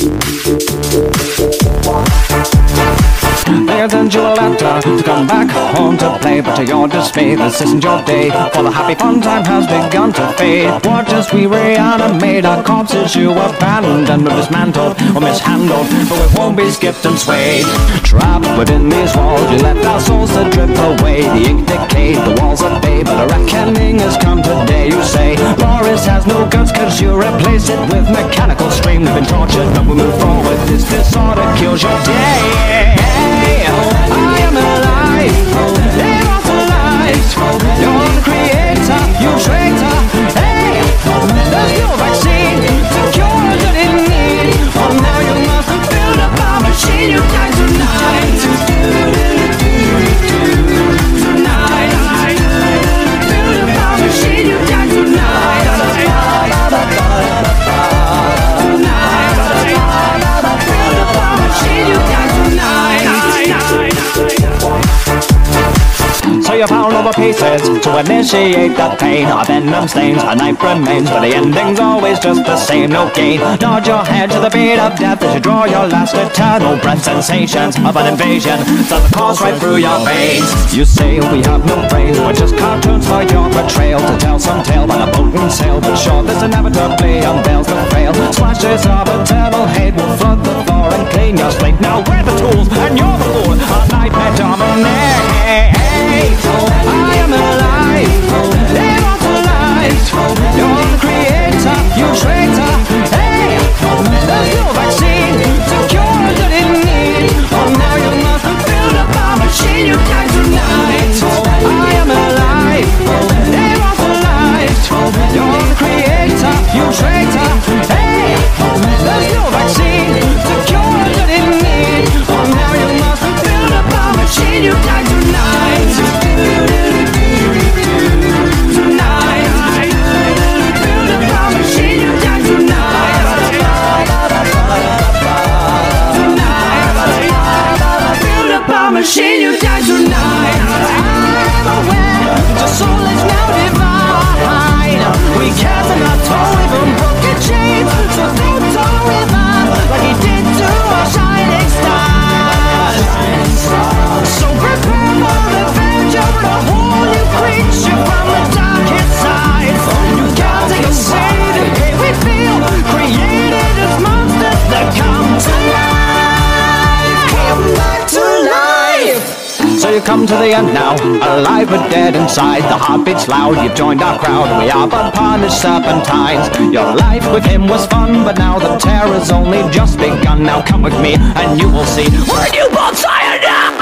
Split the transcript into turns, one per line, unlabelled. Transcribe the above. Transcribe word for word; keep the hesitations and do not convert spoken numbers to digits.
They sent you a letter to come back home to play, but to your dismay, this isn't your day, for the happy fun time has begun to fade. Watch as we reanimate our corpses you abandoned, or dismantled, or mishandled, but we won't be skipped and swayed. Trapped within these walls, we left our souls to drift away. The ink decayed, the walls are bay, but a reckoning has come today. You say, Loris has no guts, cause you replace it with mechanical stream. We've been tortured, but we move forward. This disorder kills your day. I am alive, immortalized. You're the creator, you traitor. Hey, there's no vaccine to cure that in need. Oh, now you must build up our machine. You die tonight. Tonight, build up our machine. You die tonight. Tonight, build up our machine. You die tonight. So you found all the pieces to initiate the pain. A venom stains, a knife remains, but the ending's always just the same. No gain. Nod your head to the beat of death as you draw your last eternal breath. Sensations of an invasion send the course right through your veins. You say we have no brains, we're just cartoons for your betrayal. To tell some tale by the boat and sail, but sure this inevitably unveils the frail. Splashes of eternal hate will flood the floor and clean your slate. Now we're the tools and you're the fool. A nightmare dominate. I am alive, immortalized. You're the creator, you traitor. Hey, there's no vaccine to cure that in need. Oh, now you must build up our machine. You die tonight. I am alive, immortalized. You're the creator, you traitor. Hey, there's no vaccine to cure that in need. Oh, now you must build up our machine. You die tonight. Machine, you die tonight. I'm aware your soul is now divine. We cast in our toe even broken chains, so don't tow with us like he did to our shining stars. So prepare for revenge of the whole new creature from the darkest side. You can't take a say the pain we feel, created as monsters that come to life. Come back to life. So you come to the end now, alive but dead inside. The heartbeat's loud, you've joined our crowd. We are but punished serpentines. Your life with him was fun, but now the terror's only just begun. Now come with me and you will see we're a newborn cyanide.